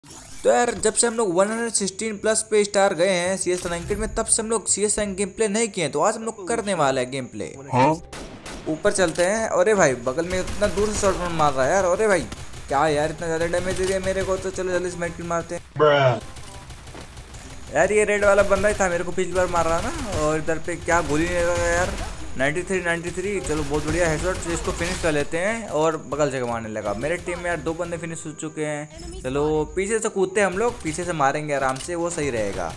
तो यार जब से हम लोग 116 प्लस पे स्टार गए हैं CS रैंकेड में, तब से हम लोग CS रैंक गेम प्ले नहीं किए हैं। तो आज हम लोग करने वाला है गेम प्ले। ऊपर चलते हैं। अरे भाई बगल में इतना दूर से शॉट मार रहा है यार। अरे भाई क्या यार, इतना ज़्यादा डैमेज दे दिया मेरे को। तो चलो जल्दी से मेड किल मारते हैं। यार ये रेड वाला बंदा ही था, मेरे को पिछली बार मार रहा ना। और इधर पे क्या गोली नहीं लगा यार। 93। चलो बहुत बढ़िया हेडशॉट से इसको फिनिश कर लेते हैं। और बगल से मारने लगा। मेरे टीम में यार 2 बंदे फिनिश हो चुके हैं। चलो पीछे से कूदते हैं हम लोग, पीछे से मारेंगे आराम से, वो सही रहेगा।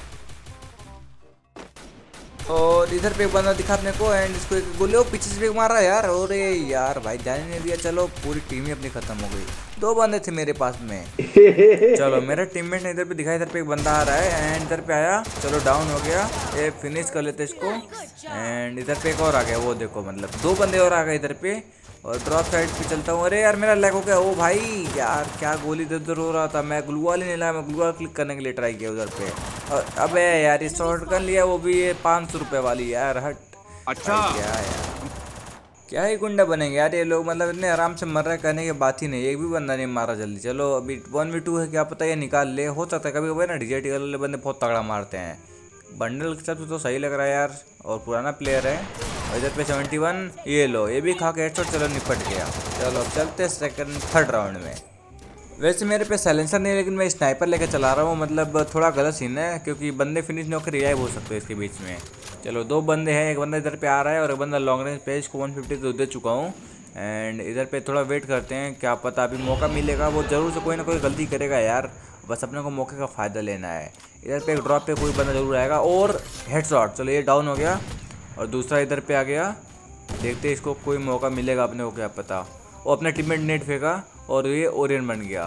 और इधर पे एक बंदा दिखा अपने को, एंड इसको एक गोली पीछे से भी मार रहा है यार। अरे यार भाई ध्यान ही नहीं दिया। चलो पूरी टीम ही अपनी खत्म हो गई। 2 बंदे थे मेरे पास में। चलो मेरा टीममेट ने इधर पे दिखाया, इधर पे एक बंदा आ रहा है एंड इधर पे आया। चलो डाउन हो गया, ये फिनिश कर लेते इसको। एंड इधर पे एक और आ गया, वो देखो मतलब 2 बंदे और आ गए इधर पे। और ड्रॉप साइड पे चलता हूँ। अरे यार मेरा लैग हो गया। ओ भाई यार क्या गोली इधर उधर हो रहा था। मैं ग्लूवाल ही नहीं लाया, मैं ग्लूवाल क्लिक करने के लिए ट्राई किया उधर पे। और अबे यार ये शॉर्ट गन लिया, वो भी ये 500 रुपये वाली यार। हट। अच्छा क्या यार, क्या ही गुंडा बनेंगे यार ये लोग। मतलब इतने आराम से मर रहे, कहने की बात ही नहीं। एक भी बंदा नहीं मारा जल्दी। चलो अभी 1v2 है, क्या पता ये निकाल ले। हो सकता है कभी कभी ना DJT वाले बंदे बहुत तगड़ा मारते हैं। बंडल के हिसाब से तो सही लग रहा है यार, और पुराना प्लेयर है। और इधर पे 71, ये लो ये भी खा के हेडशॉट। चलो निपट गया। चलो अब चलते थर्ड राउंड में। वैसे मेरे पे साइलेंसर नहीं है, लेकिन मैं स्नाइपर लेके चला रहा हूँ। मतलब थोड़ा गलत सीन है, क्योंकि बंदे फिनिश नहीं होकर रिवाइव हो सकते हैं इसके बीच में। चलो 2 बंदे हैं, एक बंदा इधर पे आ रहा है और एक बंदा लॉन्ग रेंज पे। इसको 150 तो दे चुका हूँ। एंड इधर पे थोड़ा वेट करते हैं, क्या पता अभी मौका मिलेगा। वो जरूर से कोई ना कोई गलती करेगा यार, बस अपने को मौके का फ़ायदा लेना है। इधर पे एक ड्रॉप पे कोई बंदा जरूर आएगा और हेडशॉट। चलो ये डाउन हो गया और दूसरा इधर पे आ गया। देखते इसको कोई मौका मिलेगा अपने को, क्या पता। वो अपने टीममेट नेट फेंका और ये ओरियन बन गया।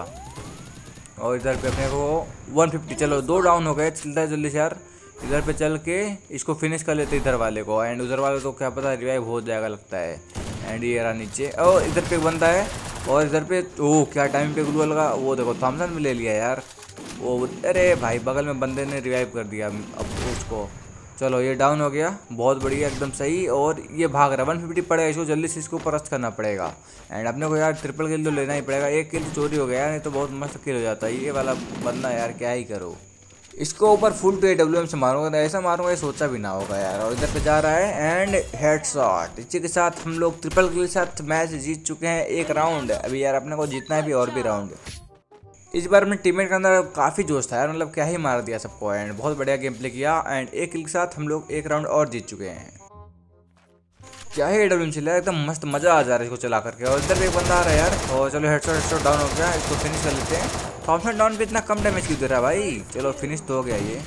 और इधर पे अपने को 150। चलो 2 डाउन हो गए। चलता है जल्दी से यार, इधर पे चल के इसको फिनिश कर लेते इधर वाले को। एंड उधर वाले तो क्या पता रिवाइव हो जाएगा लगता है। एंड ये रहा नीचे। और इधर पे बंदा है और इधर पे ओह क्या टाइम पे ग्लू लगा। वो देखो थॉमसन भी ले लिया यार वो। अरे भाई बगल में बंदे ने रिवाइव कर दिया अब उसको। चलो ये डाउन हो गया, बहुत बढ़िया एकदम सही। और ये भाग रहा है, 150 पड़ेगा इसको, जल्दी से इसको परस्त करना पड़ेगा। एंड अपने को यार ट्रिपल किल तो लेना ही पड़ेगा। 1 किल चोरी हो गया, नहीं तो बहुत मस्त किल हो जाता है। ये वाला बंदा यार क्या ही करो। इसको ऊपर फुल टू AWM से मारूंगा, ऐसा मारूंगा ये सोचा भी ना होगा यार। और इधर पे जा रहा है एंड हेडशॉट। इसी के साथ हम लोग ट्रिपल किल के साथ मैच जीत चुके हैं 1 राउंड। अभी यार अपने को जीतना है भी और भी राउंड। इस बार अपने टीममेट के अंदर काफ़ी जोश था यार, मतलब क्या ही मार दिया सबको। एंड बहुत बढ़िया गेम प्ले किया। एंड 1 किल के साथ हम लोग 1 राउंड और जीत चुके हैं। क्या ही AWM चला एकदम मस्त, मज़ा आ जा रहा है इसको चला करके। और इधर भी एक बंदा आ रहा है यार। और चलो हेडशॉट डाउन हो गया, इसको फिनिश कर लेते हैं। थॉमसन डाउन पे इतना कम डैमेज क्यों दे रहा है भाई। चलो फिनिश तो हो गया ये।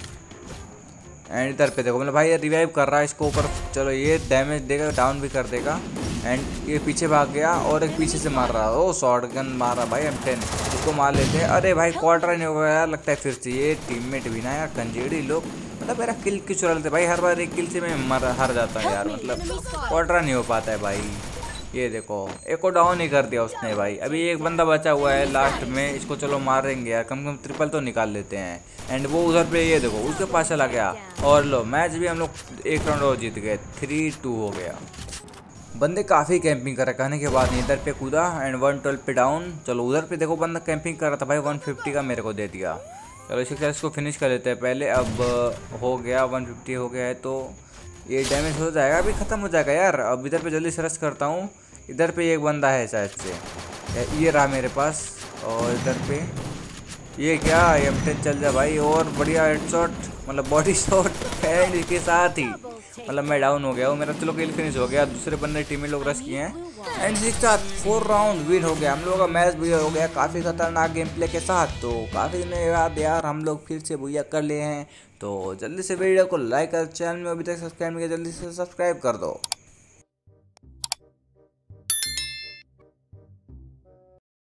एंड इधर पे देखो मतलब भाई ये रिवाइव कर रहा है इसको ऊपर। चलो ये डैमेज देगा, डाउन भी कर देगा। एंड ये पीछे भाग गया और एक पीछे से मार रहा है। ओ शॉर्ट गन मार रहा भाई M10, इसको मार लेते हैं। अरे भाई क्वार्टर नहीं होगा यार लगता है फिर से। ये टीममेट भी ना यार कंजेड़ी लोग, मतलब मेरा किल क्यों चुरा लेते भाई। हर बार 1 किल से मैं हार जाता हूँ यार, मतलब क्वार्टर नहीं हो पाता है भाई। ये देखो एक को डाउन ही कर दिया उसने भाई। अभी एक बंदा बचा हुआ है लास्ट में, इसको चलो मारेंगे यार, कम से कम ट्रिपल तो निकाल लेते हैं। एंड वो उधर पे ये देखो उसके पास चला गया। और लो मैच भी हम लोग 1 राउंड और जीत गए, 3-2 हो गया। बंदे काफ़ी कैंपिंग कर रहे, कहने के बाद इधर पे कूदा एंड 112 पे डाउन। चलो उधर पे देखो बंदा कैंपिंग कर रहा था भाई, 150 का मेरे को दे दिया। चलो इसके साथ इसको फिनिश कर लेते हैं पहले। अब हो गया 150 हो गया है, तो ये डैमेज हो जाएगा, अभी ख़त्म हो जाएगा यार। अब इधर पे जल्दी से रश करता हूँ। इधर पे एक बंदा है शायद से, ये रहा मेरे पास। और इधर पे ये क्या M10 चल जा भाई। और बढ़िया हेडशॉट, मतलब बॉडी शॉट। एंड इसके साथ ही मतलब मैं डाउन हो गया हूँ। मेरा चलो किल फिनिश हो गया। दूसरे बंदे टीम में लोग रश किए हैं। एंड इसके साथ 4 राउंड विन हो गया। हम लोगों का मैच भी हो गया काफ़ी खतरनाक गेम प्ले के साथ। तो काफ़ी दिन बाद यार हम लोग फिर से भैया कर लिए हैं। तो जल्दी से वीडियो को लाइक कर, चैनल में अभी तक सब्सक्राइब नहीं किया जल्दी से सब्सक्राइब कर दो।